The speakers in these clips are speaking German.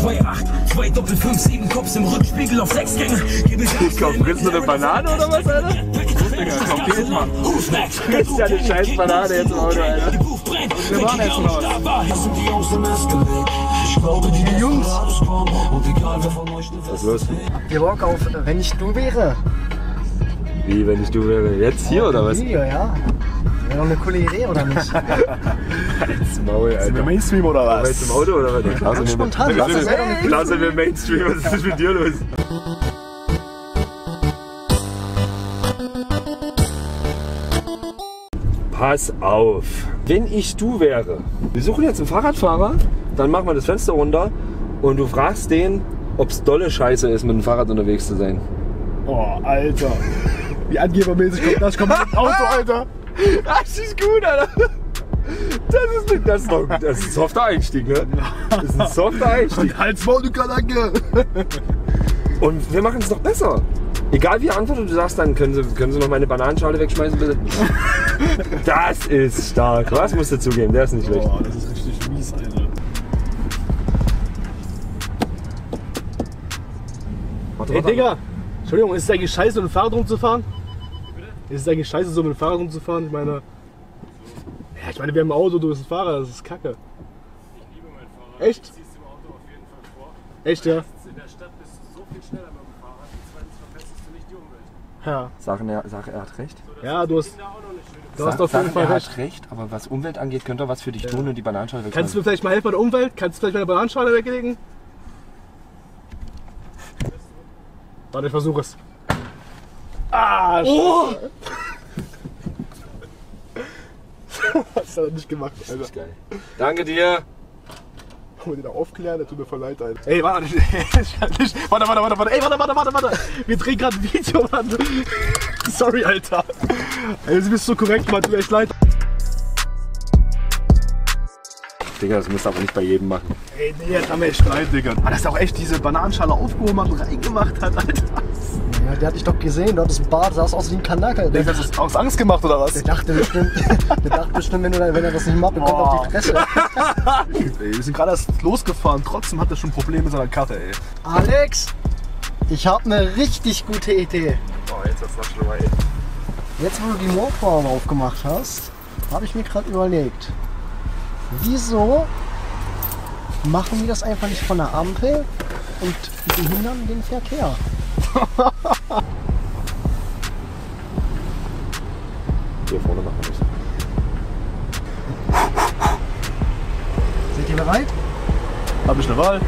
2,8, 2 Doppel-5-7 Cops im Rückspiegel auf 6 Gänge. Ich glaub, frisst du eine Banane oder was, Alter? Komm, geh jetzt mal. Das ist ja eine scheiß Banane jetzt im Auto, Alter. Wir machen jetzt noch was. Die Jungs. Was ist los? Habt ihr Bock auf Wenn ich du wäre? Wie, wenn ich du wäre? Jetzt hier oder was? Video, ja. Wäre doch eine coole Idee, oder nicht? Als Maul, Alter. Sind wir Mainstream oder was? Jetzt im Auto oder was? Ja, klar sind wir spontan, das ist ja doch eine klar sind wir Mainstream, was ist mit dir los? Pass auf, wenn ich du wäre. Wir suchen jetzt einen Fahrradfahrer, dann machen wir das Fenster runter und du fragst den, ob es dolle Scheiße ist, mit dem Fahrrad unterwegs zu sein. Oh, Alter. Wie angebermäßig kommt das? Kommt mit dem Auto, Alter. Das ist gut, Alter. Das ist ein softer Einstieg, ne? Das ist ein softer Einstieg. Halsmaul, du Kanacke. Und wir machen es noch besser. Egal wie er antwortet, du sagst dann, können Sie noch meine Bananenschale wegschmeißen, bitte? Das ist stark. Was musst du zugeben? Der ist nicht schlecht. Boah, das ist richtig mies, Alter. Ey, Digga. Entschuldigung, ist es eigentlich scheiße, mit dem Fahrrad rumzufahren? Ist es eigentlich scheiße, so mit dem Fahrrad rumzufahren? Ich meine, wir haben ein Auto, du bist ein Fahrer, das ist kacke. Ich liebe mein Fahrrad. Echt? Ich zieh's im Auto auf jeden Fall vor. Echt, ja? In der Stadt bist du so viel schneller mit dem Fahrrad und zweitens verbesserst du nicht die Umwelt. Ja. Sag, er hat recht. Ja, du hast auf jeden Fall er recht. hat recht, aber was Umwelt angeht, könnte er was für dich tun und die Bananenschale wegschmeißen. Kannst du mir vielleicht mal helfen bei der Umwelt? Kannst du vielleicht meine Bananenschale weglegen? Warte, ich versuche es. Ah, oh! Was hat er nicht gemacht, Alter? Das ist geil. Danke dir. Haben wir den auch aufklären? Der tut mir voll leid, Alter. Ey, warte. Warte. Ey, warte. Wir drehen gerade ein Video, Mann. Sorry, Alter. Ey, du bist so korrekt, Mann. Tut mir echt leid. Digga, das musst du aber nicht bei jedem machen. Ey, nee, jetzt haben wir echt leid, Digga. Aber dass er auch echt diese Bananenschale aufgehoben hat und reingemacht hat, Alter. Ja, der hat dich doch gesehen, du hattest einen Bart, sahst aus wie ein Kanacke. Der hat das aus Angst gemacht, oder was? Der dachte bestimmt, wenn er das nicht macht, bekommt er auf die Fresse. Ey, wir sind gerade erst losgefahren, trotzdem hat er schon Probleme mit seiner Karre, ey. Alex, ich habe eine richtig gute Idee. Oh, jetzt wird's noch schlimmer, ey. Jetzt, wo du die Motorhaube aufgemacht hast, habe ich mir gerade überlegt, wieso machen wir das einfach nicht von der Ampel und behindern den Verkehr? Hier vorne machen wir das. Seid ihr bereit? Hab ich eine Wahl?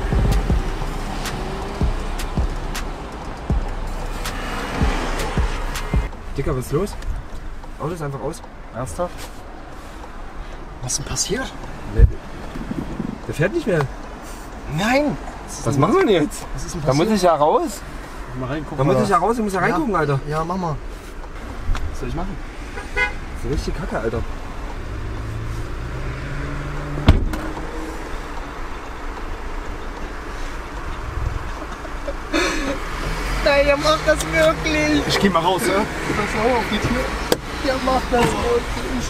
Dicker, was ist los? Auto ist einfach aus. Ernsthaft? Was ist denn passiert? Der fährt nicht mehr. Nein! Was machen wir denn jetzt? Was ist denn Da passiert? muss ich ja raus. Mal reingucken. Da muss ich ja raus, ich muss ja reingucken, Alter. Ja, mach mal. Was soll ich machen? Das ist richtig kacke, Alter. Nein, ihr macht das wirklich! Ich geh mal raus, ja? Pass auf, die Tür. Ihr macht das wirklich!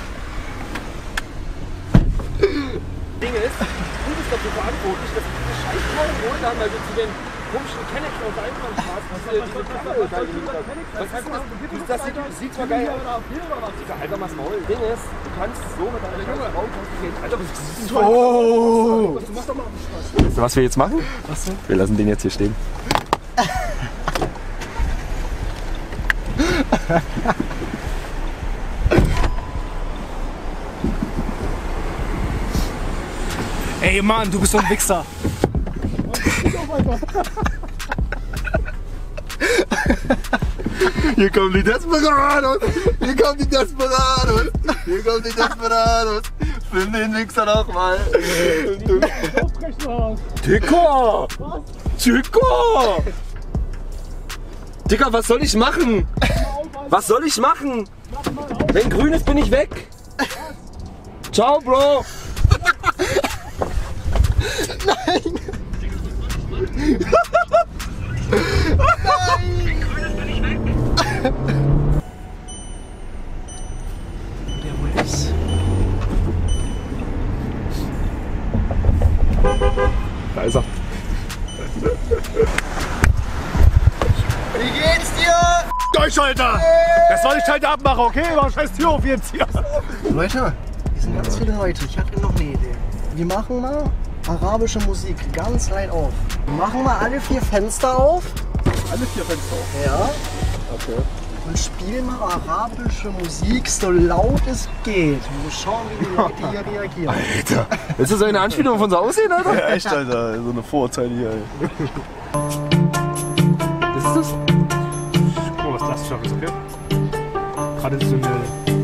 Ding ist, du bist dafür verantwortlich, dass wir diese scheiß Karre geholt haben, weil wir zu den komischen Kennecken auf der Einbahnstraße diese Karre da geliefert haben. Was ist das? Das sieht zwar geil aus. Alter, mach's Maul. Ding ist, du kannst so mit deiner scheiß Frau gehen. Alter, was ist das? Oh! Du machst doch mal Spaß. Weißt du, was wir jetzt machen? Was denn? Wir lassen den jetzt hier stehen. Ey, Mann, du bist so ein Wichser. Hier kommen die Desperados! Hier kommen die Desperados! Hier kommen die Desperados! Film den Wichser noch mal! Dicker! Dicker! Dicker, was soll ich machen? Was soll ich machen? Wenn grün ist, bin ich weg! Ciao, Bro! Nein! Der wohl ist. Da ist er. Wie geht's dir? Durchschalter! Das war die Schalter abmachen, okay? Mach scheiß Tür auf jetzt hier. Leute, hier sind ganz viele Leute. Ich hatte noch eine Idee. Wir machen mal arabische Musik ganz laut auf. Wir machen mal alle 4 Fenster auf. Alle 4 Fenster auf. Ja. Okay. Und spielen mal arabische Musik so laut es geht. Wir schauen, wie die Leute hier reagieren. Alter. Ist das so eine Anspielung auf unser Aussehen, Alter? Ja, echt, Alter. So eine Vorurteile hier, ey. Was ist das? Guck mal, was das schafft, ist, okay? Traditionell.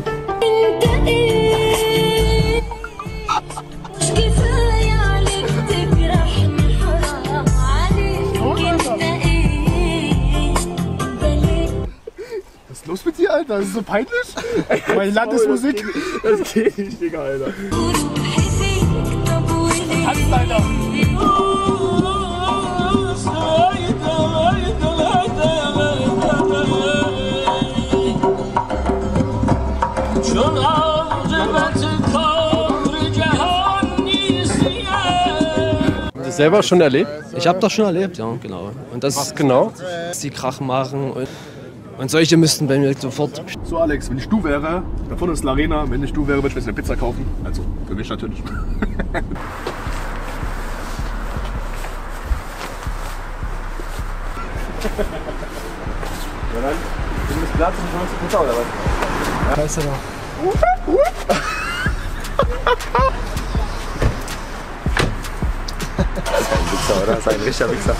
Was ist los mit dir, Alter? Das ist so peinlich. Meine Landesmusik. Das geht nicht, Digga, Alter. Tanzt, Alter. Das selber schon erlebt? Ich habe das schon erlebt, ja, genau. Und das was genau? Dass die Krach machen und solche müssten bei mir sofort. So, Alex, wenn ich du wäre, da vorne ist die Arena, wenn ich du wäre, würde ich mir eine Pizza kaufen. Also, für mich natürlich. Ja, dann, du bist Platz und du holst die Pizza, oder was? Ja. Weißt du doch. Das ist ein Wichser, oder? Das ist ein richtiger Wichser.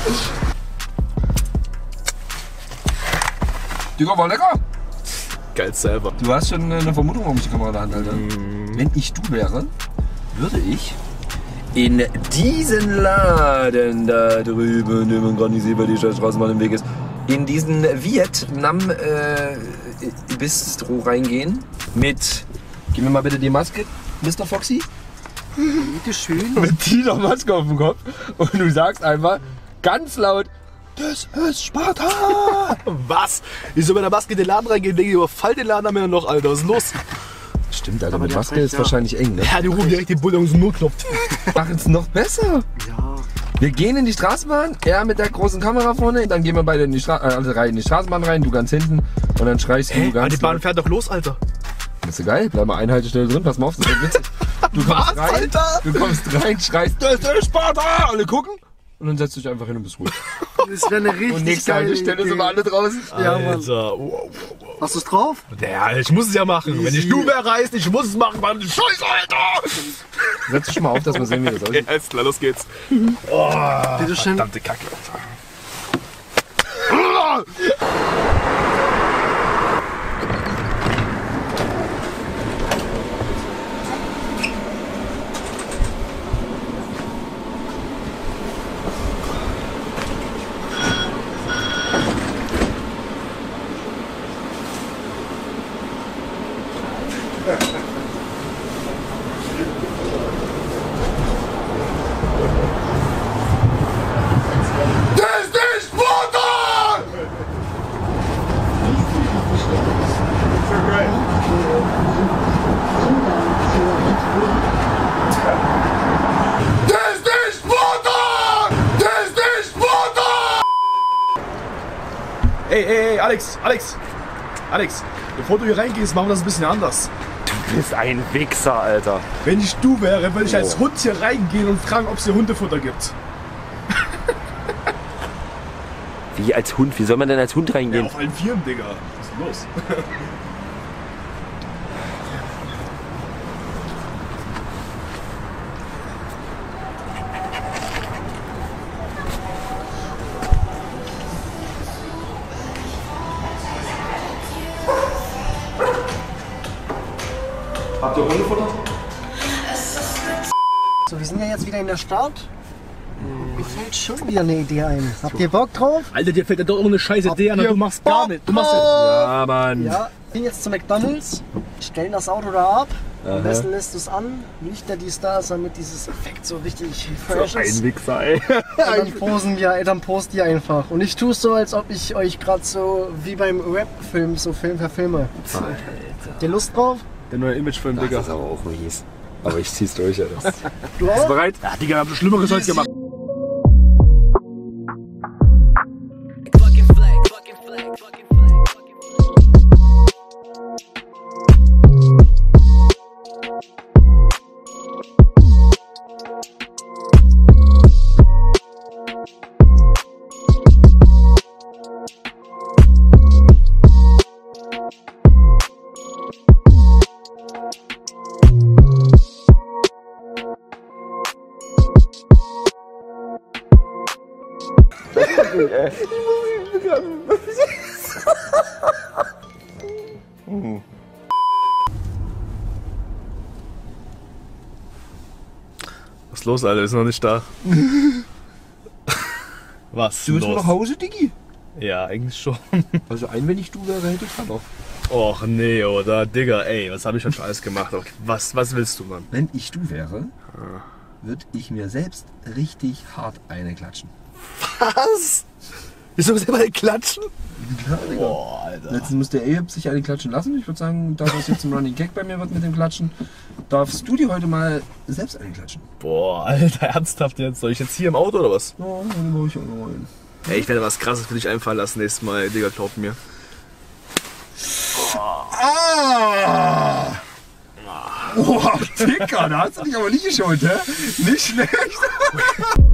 Digga, war lecker! Geil selber. Du hast schon eine Vermutung, warum ich die Kamera in der Hand halte. Wenn ich du wäre, würde ich in diesen Laden da drüben, den man gerade nicht sieht, weil die Straßenbahn im Weg ist, in diesen Vietnam Bistro reingehen mit, gib mir mal bitte die Maske, Mr. Foxy. Bitte schön. Mit dieser Maske auf dem Kopf und du sagst einfach ganz laut, das ist Sparta! Was? Ich soll mit der Maske in den Laden reingehen, denke ich, überfall den Laden am Ende noch, Alter. Was ist los? Stimmt, Alter, mit der Maske hat recht, ist ja. wahrscheinlich eng, ne? Ja, die rufen direkt den Bullen aus dem Notknopf. Machen es noch besser. Ja. Wir gehen in die Straßenbahn, er mit der großen Kamera vorne, dann gehen wir beide in die, in die Straßenbahn rein, du ganz hinten und dann schreist du ganz Die Bahn laut. fährt doch los, Alter. Das ist geil, bleib mal eine Haltestelle drin, pass mal auf, das wird witzig. Du kommst Was, rein, Alter? du kommst rein, schreist, das ist Sparta! Alle gucken und dann setzt du dich einfach hin und bist ruhig. Das wäre eine richtig Und nächste geile Haltestelle Idee. sind wir alle draußen. Ja, Mann. Alter, wow. Hast du es drauf? Ja, ich muss es ja machen. Wenn ich du wäre, heißt, ich muss es machen, Mann. Scheiße, Alter! Setz dich mal auf, dass wir sehen, wie das aussieht. Ja, ist klar, los geht's. Bitte schön. Verdammte Kacke, Alter. Das ist Sparta! Das ist Sparta! Das ist Sparta! Ey, Alex, bevor du hier reingehst, machen wir das ein bisschen anders. Du bist ein Wichser, Alter. Wenn ich du wäre, würde ich als Hund hier reingehen und fragen, ob es hier Hundefutter gibt. Wie als Hund? Wie soll man denn als Hund Ja, reingehen? auf allen Vieren, Digga. Was ist denn los? Habt ihr Hundefutter? So, wir sind ja jetzt wieder in der Stadt. Mir fällt schon wieder eine Idee ein. Habt ihr Bock drauf? Alter, dir fällt ja doch immer eine scheiß Idee an, ihr du machst gar Bock nicht. Du machst Ja, Mann. Ja, wir gehen jetzt zu McDonalds, stellen das Auto da ab. Am besten lässt du es an, Lichter, die Stars, damit dieses Effekt so richtig fresh ist. Wichser, ey. Und dann posten wir einfach. Und ich tue es so, als ob ich euch gerade so wie beim Rap-Film so verfilme. Habt ihr Lust drauf? der neue Imagefilm, Das Digga. ist aber auch mies. Aber ich zieh's durch, Alter. Du auch? Bereit? Ja, Digga, wir haben Schlimmeres heute gemacht. Was ist los, Alter? Wir sind noch nicht da. Was? Du willst los? nach Hause, Diggi? Ja, eigentlich schon. Also wenn ich du wäre, hätte ich dann noch. Och nee, oder Digga, ey, was habe ich schon für alles gemacht? Was willst du, Mann? Wenn ich du wäre, würde ich mir selbst richtig hart eine klatschen. Was? Willst du selber klatschen? Ja, Digga. Boah, Alter. Letztens musste der Eheb sich eine klatschen lassen. Ich würde sagen, da das jetzt ein Running Gag bei mir wird mit dem Klatschen, darfst du dir heute mal selbst eine klatschen. Boah, Alter, ernsthaft jetzt? Soll ich jetzt hier im Auto oder was? Ja, dann mache ich auch noch einen. Ey, ich werde was Krasses für dich einfallen lassen nächstes Mal, Digga, glaub mir. Boah, Dicker, da hast du dich aber nicht geschont, hä? Nicht schlecht.